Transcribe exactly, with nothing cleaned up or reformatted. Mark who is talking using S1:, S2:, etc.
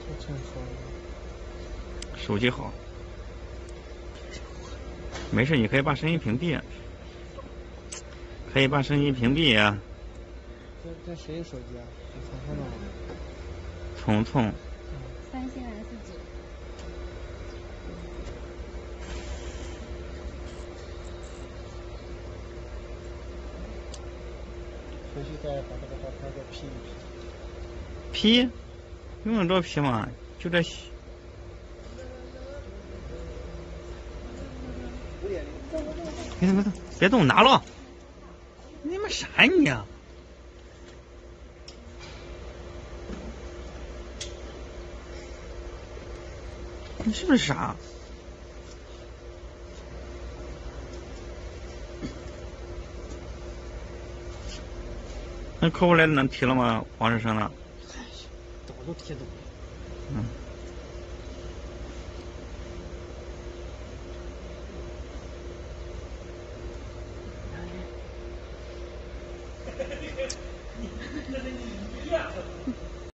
S1: 手机好，没事，你可以把声音屏蔽，可以把声音屏蔽呀、啊。
S2: 这这谁手机啊？是聪聪的吗？
S1: 聪聪。
S3: 三星 S 九。
S2: 回去再把这个照片再 P 一
S1: P。P？ 用得着 P 吗？就这。别动别动别动，拿了！你们啥你啊？你是不是傻？那客户来能提了吗？王志生呢？
S2: 早都提走了。
S1: 嗯。
S2: 这是你呀！